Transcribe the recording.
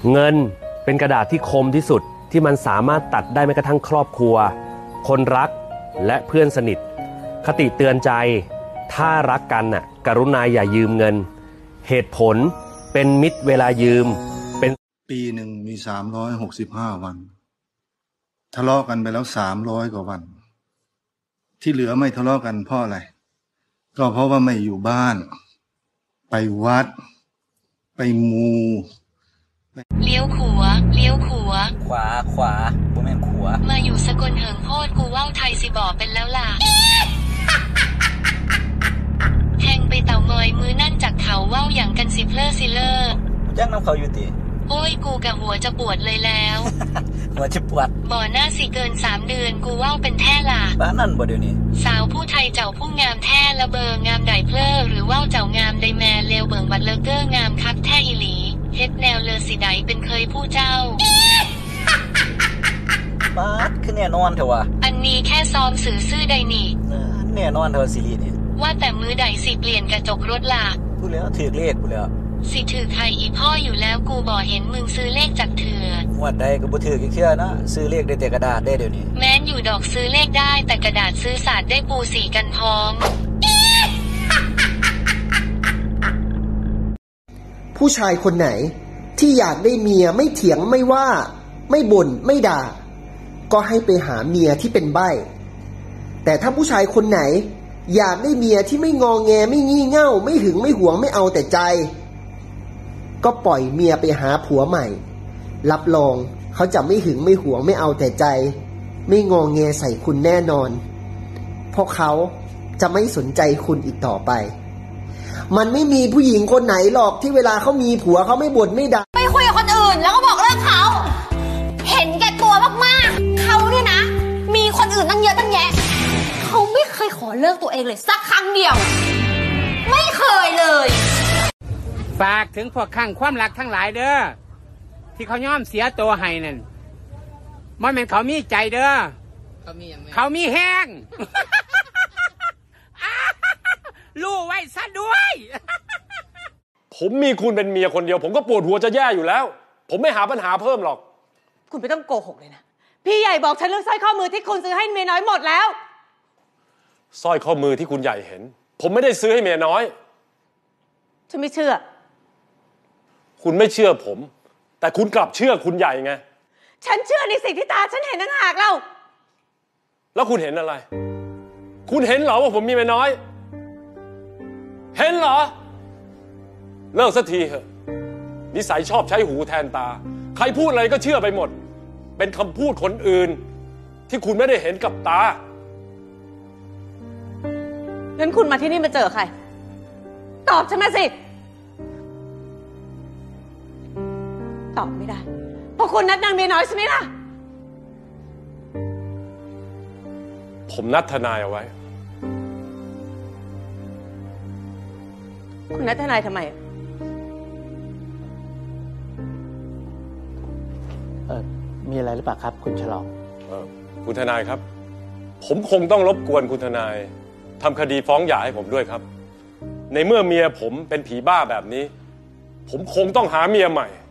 เงินเป็นกระดาษที่คมที่สุดที่มันสามารถตัดได้แม้กระทั่งครอบครัวคนรักและเพื่อนสนิทคติเตือนใจถ้ารักกันน่ะกรุณาอย่ายืมเงินเหตุผลเป็นมิตรเวลายืมเป็นปีหนึ่งมี365 วันทะเลาะกันไปแล้ว300 กว่าวันที่เหลือไม่ทะเลาะกันเพราะอะไรก็เพราะว่าไม่อยู่บ้านไปวัดไปมูเลี้ยวขัวเลี้ยวขัวขวาบ่แม่นขัวมาอยู่สกลเหิงโพดกูว่าวไทยสิบ่เป็นแล้วล่ะแทงไปเต่างอยมือนั่นจากเขาว่าวอย่างกันสิเพลอซิเลอร์จังน้ำเขาอยู่ติโอ้ยกูกะหัวจะปวดเลยแล้วหัวจะปวดบ่อหน้าสิเกิน3 เดือนกูว่าวเป็นแท้ล่ะบ้านนั่นบ่เดี๋ยวนี้สาวผู้ไทยเจ้าผู้งามแท้ละเบองามไดเพลอหรือว่าวเจ้างามไดแมเลวเบิงบัดเลเกอร์งามคักแท้อีหลีเฮ็ดแนวเลอสิไดเป็นเคยผู้เจ้าบาดคือแน่นอนเถอะวะอันนี้แค่ซ้อมสื่อซื่อใดนี่แน่นอนเถอะซีรีส์นี่ว่าแต่มือใดสิเปลี่ยนกระจกรถล่ะพูดแล้วถือเลขพูดแล้วสิถือใครอีพ่ออยู่แล้วกูบ่เห็นมึงซื้อเลขจากเถื่อวัดใดก็บ่ถือเชื่อนะซื้อเลขได้แต่กระดาษได้เดี๋ยวนี้แม้นอยู่ดอกซื้อเลขได้แต่กระดาษซื้อศาสตร์ได้ปูสีกันพร้อมผู้ชายคนไหนที่อยากได้เมียไม่เถียงไม่ว่าไม่บ่นไม่ด่าก็ให้ไปหาเมียที่เป็นใบ้แต่ถ้าผู้ชายคนไหนอยากได้เมียที่ไม่งอแงไม่งี่เง่าไม่หึงไม่หวงไม่เอาแต่ใจก็ปล่อยเมียไปหาผัวใหม่รับรองเขาจะไม่หึงไม่หวงไม่เอาแต่ใจไม่งอแงใส่คุณแน่นอนเพราะเขาจะไม่สนใจคุณอีกต่อไปมันไม่มีผู้หญิงคนไหนหรอกที่เวลาเขามีผัวเขาไม่บ่นไม่ด่าไปคุยกับคนอื่นแล้วก็บอกเลิกเขาเห็นแก่ตัวมากๆเขาเนี่ยนะมีคนอื่นตั้งเยอะตั้งแยะเขาไม่เคยขอเลิกตัวเองเลยสักครั้งเดียวไม่เคยเลยฝากถึงพวกข้างความรักทั้งหลายเด้อที่เขายอมเสียตัวให้นั่นมันเป็นเขามีใจเด้อเขามีแห้งรู้ไว้ซะด้วยผมมีคุณเป็นเมียคนเดียวผมก็ปวดหัวจะแย่อยู่แล้วผมไม่หาปัญหาเพิ่มหรอกคุณไม่ต้องโกหกเลยนะพี่ใหญ่บอกฉันเรื่องสร้อยข้อมือที่คุณซื้อให้เมียน้อยหมดแล้วสร้อยข้อมือที่คุณใหญ่เห็นผมไม่ได้ซื้อให้เมียน้อยฉันไม่เชื่อคุณไม่เชื่อผมแต่คุณกลับเชื่อคุณใหญ่ไงฉันเชื่อในสิ่งที่ตาฉันเห็นต่างหากเราแล้วคุณเห็นอะไรคุณเห็นเหรอว่าผมมีเมียน้อยเห็นเหรอเลิกสักทีเถอะนิสัยชอบใช้หูแทนตาใครพูดอะไรก็เชื่อไปหมดเป็นคำพูดคนอื่นที่คุณไม่ได้เห็นกับตางั้นคุณมาที่นี่มาเจอใครตอบฉันมาสิตอบไม่ได้เพราะคุณนัดนางเมียน้อยใช่ไหมล่ะผมนัดทนายเอาไว้คุณนัดทนายทำไมมีอะไรหรือเปล่าครับคุณฉลองคุณทนายครับผมคงต้องรบกวนคุณทนายทำคดีฟ้องหย่าให้ผมด้วยครับในเมื่อเมียผมเป็นผีบ้าแบบนี้ผมคงต้องหาเมียใหม่